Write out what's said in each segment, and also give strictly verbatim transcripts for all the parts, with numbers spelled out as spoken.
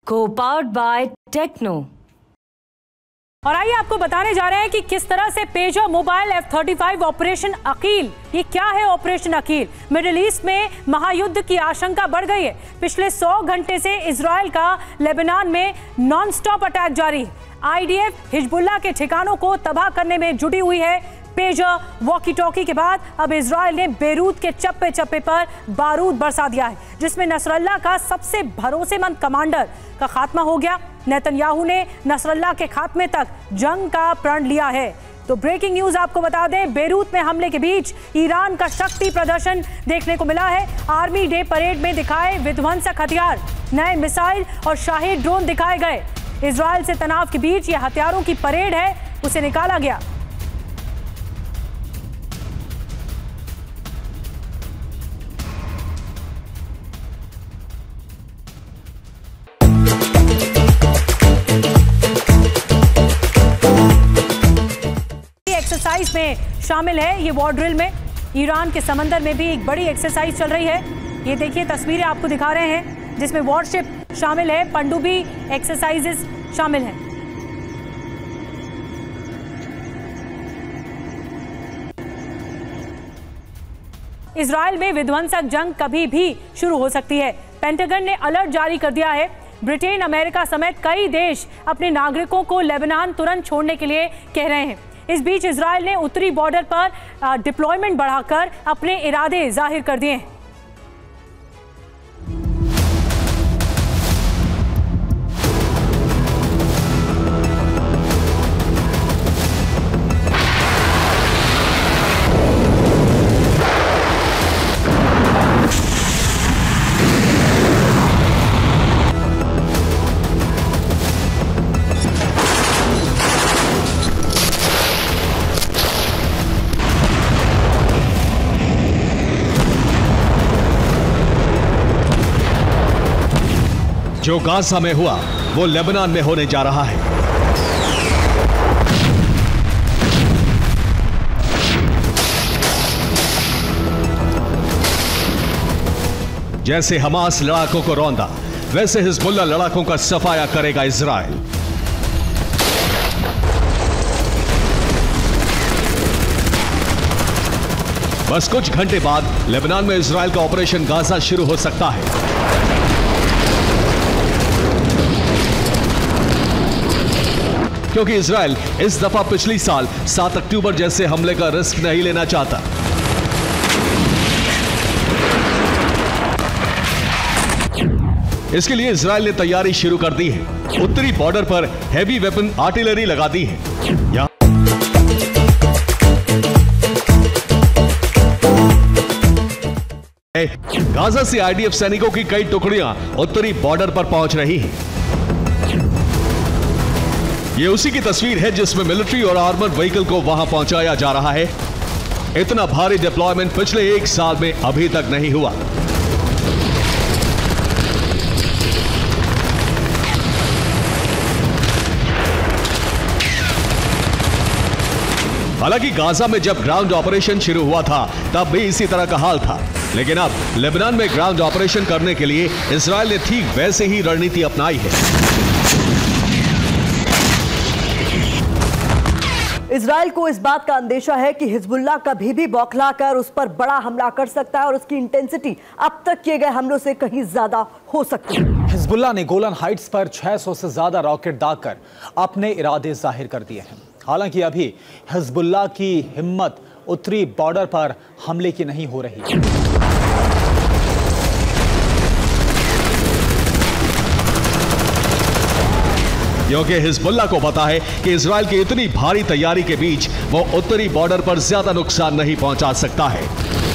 Co-powered by Techno। और आइए आपको बताने जा रहे हैं कि किस तरह से pager mobile F thirty five operation अकील, ये क्या है ऑपरेशन अकील? मिडिल ईस्ट में महायुद्ध की आशंका बढ़ गई है। पिछले सौ घंटे से इजराइल का लेबनान में नॉनस्टॉप अटैक जारी है। आईडीएफ हिजबुल्लाह के ठिकानों को तबाह करने में जुटी हुई है। पेजर वॉकी टॉकी के बाद अब इजराइल ने बेरूत के चप्पे चप्पे पर बारूद बरसा दिया है, जिसमें नसरल्लाह का सबसे भरोसेमंद कमांडर का खात्मा हो गया। नेतन्याहू ने नसरल्लाह के खात्मे तक जंग का प्रण लिया है। तो ब्रेकिंग न्यूज आपको बता दें, बेरूत में हमले के बीच ईरान का शक्ति प्रदर्शन देखने को मिला है। आर्मी डे परेड में दिखाए विध्वंसक हथियार, नए मिसाइल और शाही ड्रोन दिखाए गए। इजराइल से तनाव के बीच यह हथियारों की परेड है, उसे निकाला गया। एक्सरसाइज में शामिल है ये वॉर ड्रिल में। ईरान के समंदर में भी एक बड़ी एक्सरसाइज चल रही है। ये देखिए तस्वीरें आपको दिखा रहे हैं, जिसमें वॉरशिप शामिल है, पनडुब्बी एक्सरसाइजेस शामिल हैं। इजराइल में विध्वंसक जंग कभी भी शुरू हो सकती है। पेंटागन ने अलर्ट जारी कर दिया है। ब्रिटेन, अमेरिका समेत कई देश अपने नागरिकों को लेबनान तुरंत छोड़ने के लिए कह रहे हैं। इस बीच इजराइल ने उत्तरी बॉर्डर पर डिप्लॉयमेंट बढ़ाकर अपने इरादे जाहिर कर दिए हैं। जो गाजा में हुआ वो लेबनान में होने जा रहा है। जैसे हमास लड़ाकों को रौंदा, वैसे हिजबुल्लाह लड़ाकों का सफाया करेगा इजराइल। बस कुछ घंटे बाद लेबनान में इजराइल का ऑपरेशन गाजा शुरू हो सकता है। क्योंकि इजराइल इस दफा पिछली साल सात अक्टूबर जैसे हमले का रिस्क नहीं लेना चाहता। इसके लिए इजराइल ने तैयारी शुरू कर दी है। उत्तरी बॉर्डर पर हैवी वेपन आर्टिलरी लगा दी है। यहां गाजा से आईडीएफ सैनिकों की कई टुकड़ियां उत्तरी बॉर्डर पर पहुंच रही हैं। ये उसी की तस्वीर है जिसमें मिलिट्री और आर्मर्ड व्हीकल को वहां पहुंचाया जा रहा है। इतना भारी डिप्लॉयमेंट पिछले एक साल में अभी तक नहीं हुआ। हालांकि गाजा में जब ग्राउंड ऑपरेशन शुरू हुआ था तब भी इसी तरह का हाल था, लेकिन अब लेबनान में ग्राउंड ऑपरेशन करने के लिए इजराइल ने ठीक वैसे ही रणनीति अपनाई है। इजराइल को इस बात का अंदेशा है कि हिजबुल्लाह कभी भी बौखलाकर उस पर बड़ा हमला कर सकता है और उसकी इंटेंसिटी अब तक किए गए हमलों से कहीं ज्यादा हो सकती है। हिजबुल्लाह ने गोलन हाइट्स पर छह सौ से ज्यादा रॉकेट दागकर अपने इरादे जाहिर कर दिए हैं। हालांकि अभी हिजबुल्लाह की हिम्मत उत्तरी बॉर्डर पर हमले की नहीं हो रही। क्योंकि हिजबुल्लाह को पता है कि इजराइल की इतनी भारी तैयारी के बीच वो उत्तरी बॉर्डर पर ज्यादा नुकसान नहीं पहुंचा सकता है।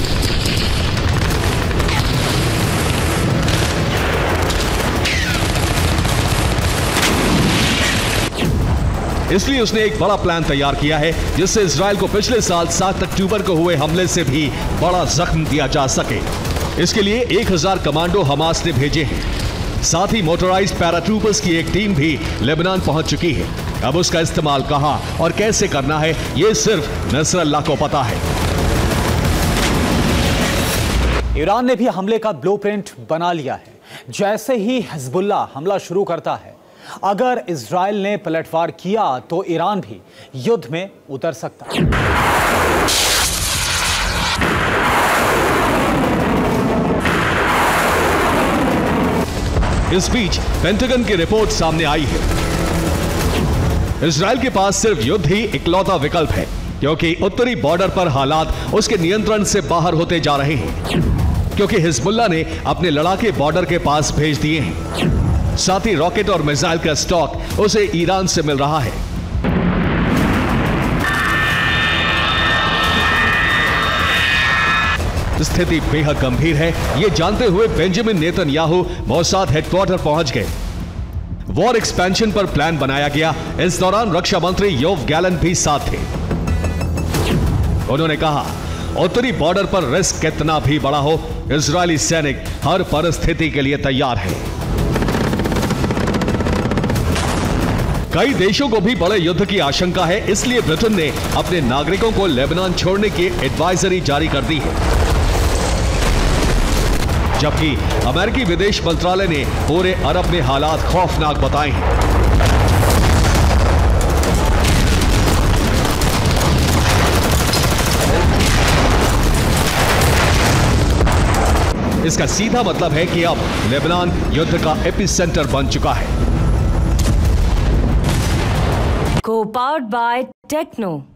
इसलिए उसने एक बड़ा प्लान तैयार किया है जिससे इजराइल को पिछले साल सात अक्टूबर को हुए हमले से भी बड़ा जख्म दिया जा सके। इसके लिए एक हजार कमांडो हमास ने भेजे हैं। साथ ही मोटराइज्ड पैराट्रूपर्स की एक टीम भी लेबनान पहुंच चुकी है। अब उसका इस्तेमाल कहां और कैसे करना है ये सिर्फ नसरल्लाह को पता है। ईरान ने भी हमले का ब्लूप्रिंट बना लिया है। जैसे ही हिजबुल्लाह हमला शुरू करता है, अगर इजराइल ने पलटवार किया तो ईरान भी युद्ध में उतर सकता है। इस बीच पेंटागन की रिपोर्ट सामने आई है। इजराइल के पास सिर्फ युद्ध ही इकलौता विकल्प है, क्योंकि उत्तरी बॉर्डर पर हालात उसके नियंत्रण से बाहर होते जा रहे हैं, क्योंकि हिजबुल्लाह ने अपने लड़ाके बॉर्डर के पास भेज दिए हैं। साथ ही रॉकेट और मिसाइल का स्टॉक उसे ईरान से मिल रहा है। स्थिति बेहद गंभीर है, यह जानते हुए बेंजामिन नेतन्याहू मोसाद हेडक्वार्टर पहुंच गए। वॉर एक्सपेंशन पर प्लान बनाया गया। इस दौरान रक्षा मंत्री योव गैलेंट भी साथ थे। उन्होंने कहा, उत्तरी बॉर्डर पर रिस्क कितना भी बड़ा हो, इजरायली सैनिक हर परिस्थिति के लिए तैयार है। कई देशों को भी बड़े युद्ध की आशंका है, इसलिए ब्रिटेन ने अपने नागरिकों को लेबनान छोड़ने की एडवाइजरी जारी कर दी है, जबकि अमेरिकी विदेश मंत्रालय ने पूरे अरब में हालात खौफनाक बताए हैं। इसका सीधा मतलब है कि अब लेबनान युद्ध का एपिसेंटर बन चुका है। Co-powered by Techno.